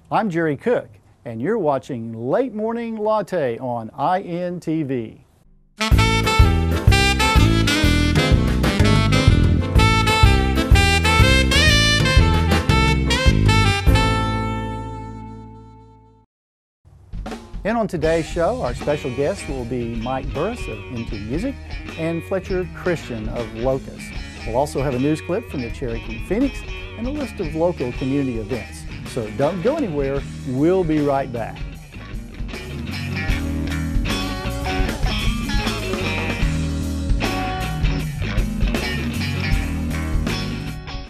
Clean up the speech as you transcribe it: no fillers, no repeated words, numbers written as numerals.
I'm Jerry Cook, and you're watching Late Morning Latte on INTV. And on today's show, our special guest will be Mike Burris of Into Music and Fletcher Christian of Locust. We'll also have a news clip from the Cherokee Phoenix and a list of local community events. So don't go anywhere, we'll be right back.